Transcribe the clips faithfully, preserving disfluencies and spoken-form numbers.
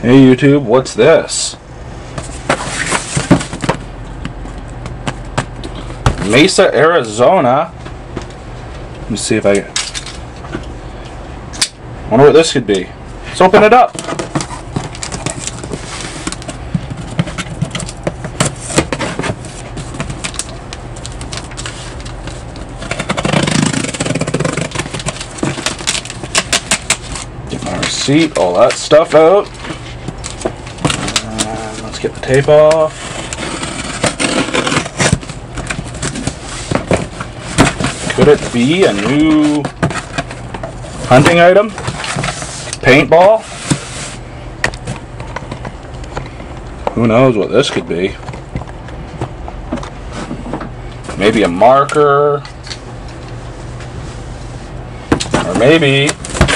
Hey YouTube, what's this? Mesa, Arizona. Let me see if I wonder what this could be. Let's open it up. Get my receipt, all that stuff out. And let's get the tape off. Could it be a new hunting item? Paintball? Who knows what this could be? Maybe a marker? Or maybe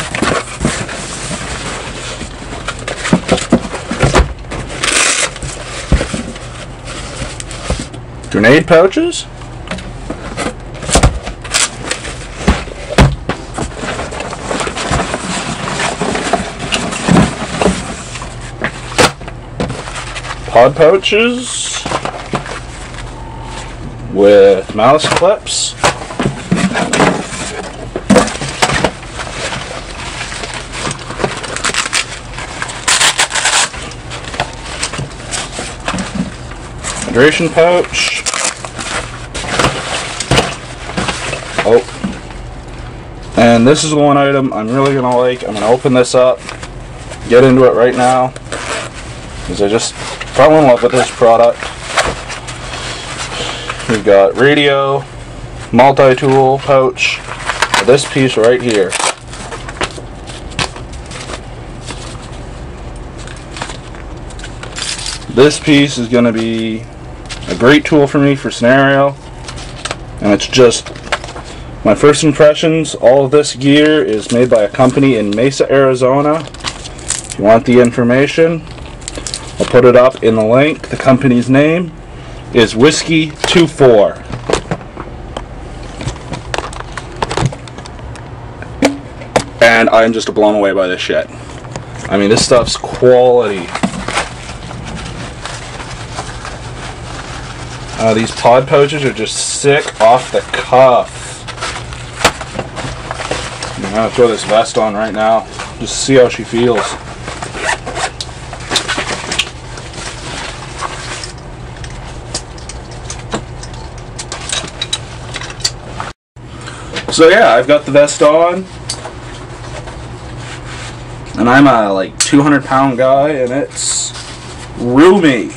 grenade pouches? Pod pouches with mouse clips. Hydration pouch. Oh, and this is the one item I'm really gonna like. I'm gonna open this up, get into it right now, because I just fell in love with this product. We've got radio, multi-tool pouch, this piece right here. This piece is going to be a great tool for me for scenario, and it's just my first impressions. All of this gear is made by a company in Mesa, Arizona. If you want the information, I'll put it up in the link. The company's name is Whiskey twenty-four. And I'm just blown away by this shit. I mean, this stuff's quality. Uh, these pod pouches are just sick off the cuff. I'm gonna throw this vest on right now, just to see how she feels. So yeah, I've got the vest on, and I'm a like two hundred pound guy, and it's roomy.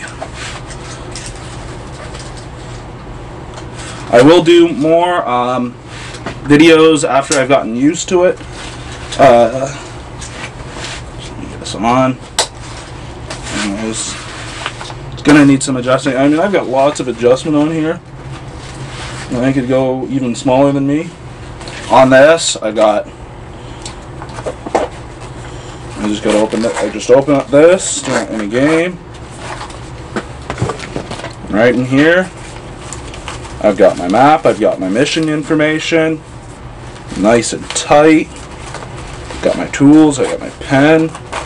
I will do more um, videos after I've gotten used to it. Uh, let me get this on. Anyways, it's gonna need some adjusting. I mean, I've got lots of adjustment on here. I could go even smaller than me. On this, I got. I just gotta open it. I just open up this in a game. Right in here, I've got my map. I've got my mission information, nice and tight. Got my tools. I got my pen.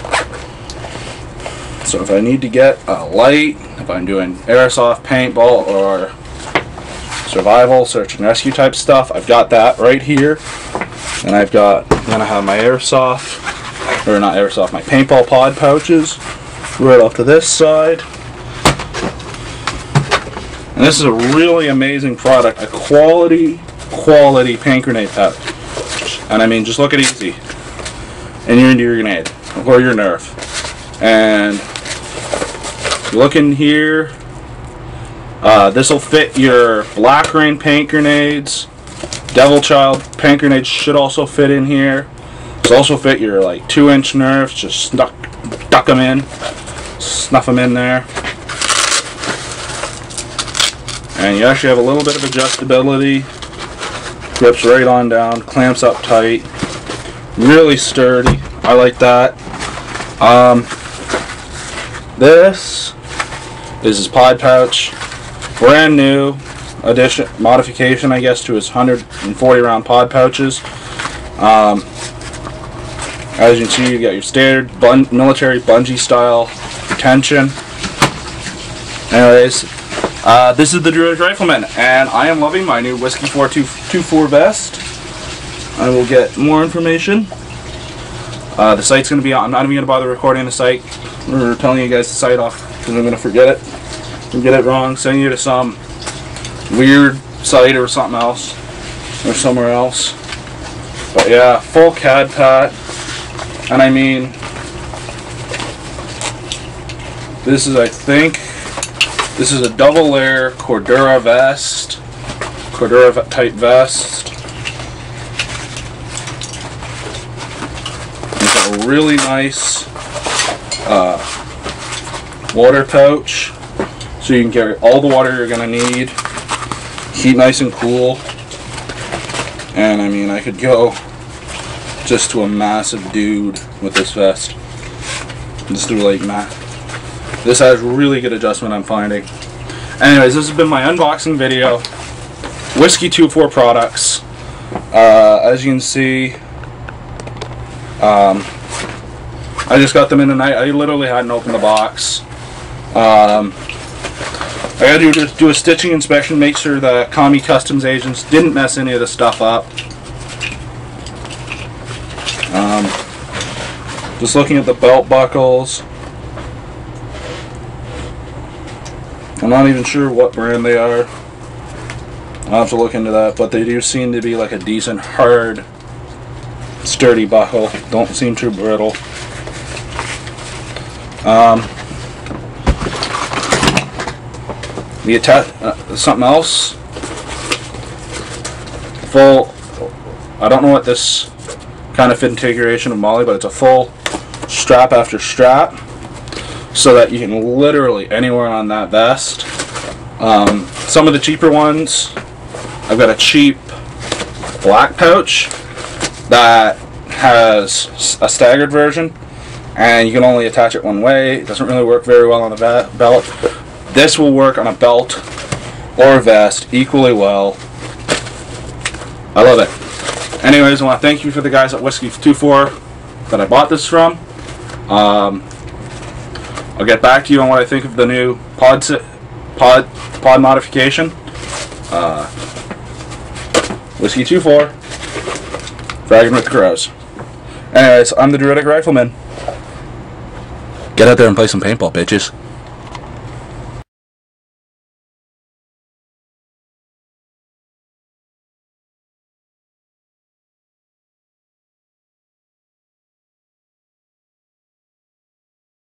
So if I need to get a light, if I'm doing airsoft, paintball, or survival, search and rescue type stuff, I've got that right here. And I've got, I'm gonna have my airsoft, or not airsoft, my paintball pod pouches right off to this side. And this is a really amazing product, a quality, quality paint grenade pouch. And I mean, just look at easy, and you're into your grenade or your Nerf. And you look in here. Uh, this will fit your Black Rain paint grenades. Devil Child paint grenades should also fit in here. This will also fit your like two inch Nerfs. Just snuck, duck them in, snuff them in there. And you actually have a little bit of adjustability. Grips right on down, clamps up tight. Really sturdy. I like that. Um, this is his pod pouch. Brand new addition, modification, I guess, to his one hundred forty round pod pouches. Um, As you can see, you got your standard bun military bungee style retention. Anyways, uh, this is the Druidic Rifleman, and I am loving my new Whiskey four two four vest. I will get more information. Uh, the site's going to be on. I'm not even going to bother recording the site or telling you guys the site off because I'm going to forget it and get it wrong, sending you to some weird site or something else or somewhere else. But yeah, full C A D P A T, and I mean, this is, I think, this is a double layer Cordura vest, Cordura type vest. It's a really nice uh, water pouch, so you can carry all the water you're gonna need. Keep nice and cool, and I mean, I could go just to a massive dude with this vest. Just do like that. This has really good adjustment, I'm finding. Anyways, this has been my unboxing video. Whiskey two four products. Uh, as you can see, um, I just got them in tonight. I literally hadn't opened the box. Um, I gotta do, just do a stitching inspection, make sure the commie customs agents didn't mess any of the stuff up. Um, just looking at the belt buckles. I'm not even sure what brand they are. I'll have to look into that, but they do seem to be like a decent, hard, sturdy buckle. Don't seem too brittle. Um, the atta uh, something else. Full. I don't know what this kind of configuration of Molly, but it's a full strap after strap, so that you can literally anywhere on that vest. Um, some of the cheaper ones, I've got a cheap black pouch that has a staggered version, and you can only attach it one way. It doesn't really work very well on a belt. This will work on a belt or vest equally well. I love it. Anyways, I want to thank you for the guys at Whiskey two four that I bought this from. Um, I'll get back to you on what I think of the new pod pod pod modification. Uh, Whiskey two four, Dragging with the Crows. Anyways, I'm the Druidic Rifleman. Get out there and play some paintball, bitches.